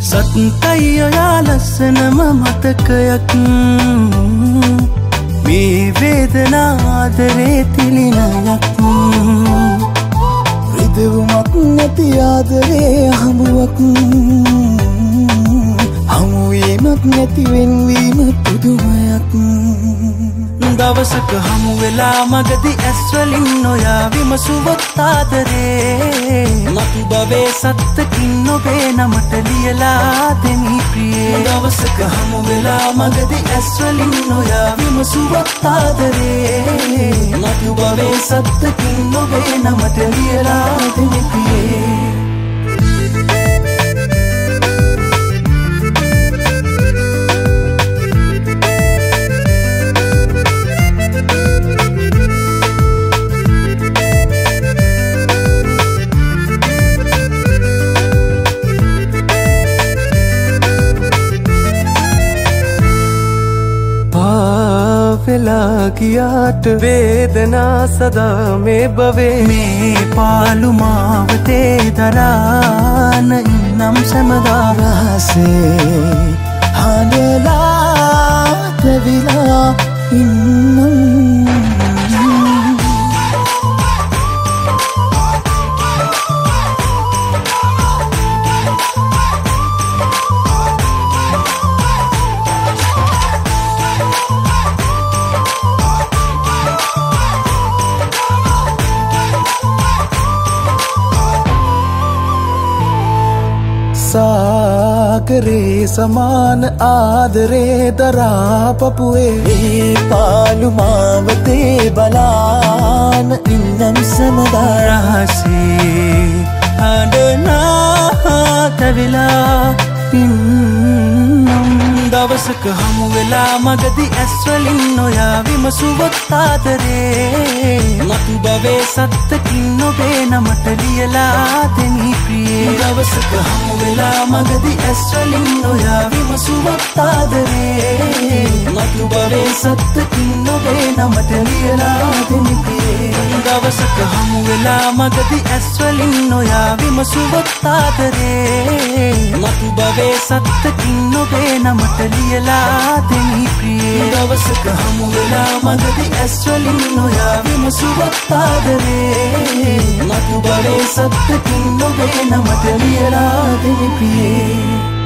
සත්කයි ඔයා ලස්සනම මතකයක් මේ වේදනා ආදරේ තිලිනයක් රිදවුමක් නැති ආදරේ හමුවක් හමුවීමක් නැති වෙන්වීම පුදුමයක් දවසක හමු වෙලා මගදී ඇස්වලින් නොයා විමසුවොත් ආදරේ මතු බවේ සත්තකින් ඔබේ නමට ලියලා දෙමි ප්‍රියේ දවසක හමු වෙලා මගදී ඇස්වලින් නොයා විමසුවොත් ආදරේ මතු බවේ සත්තකින් ඔබේ නමට ලියලා දෙමි ප්‍රියේ වෙලා ගියාට වේදනා සදා මේ භවේ මේ පාළු මාවතේ දරාන ඉන්නම් සැමදා රහසේ හඬලා තැවිලා ඉන්නම් सागरे समान आदरे दरा पपुए पालु मावते बलान इन्नम समदारा से हडना तविला दवसक हमु वेला मगदी ඇස්වලින් නොයා විමසුවොත් ආදරේ මතු බවේ සත්තකින් ඔබේ නමට ලියලා දෙමි ප්‍රියේ දවසක හමු වෙලා මගදී ඇස්වලින් නොයා විමසුවොත් ආදරේ මතු බවේ සත්තකින් ඔබේ නමට ලියලා දෙමි ප්‍රියේ දවසක හමු වෙලා මගදී ඇස්වලින් නොයා විමසුවොත් ආදරේ මතු බවේ සත්තකින් ඔබේ නමට ලියලා දෙමි ප්‍රියේ දවසක හමු වෙලා මගදී ඇස්වලින් නොයා විමසුවොත් ආදරේ මතු බවේ සත්තකින් ඔබේ නමට ලියලා දෙමි ප්‍රියේ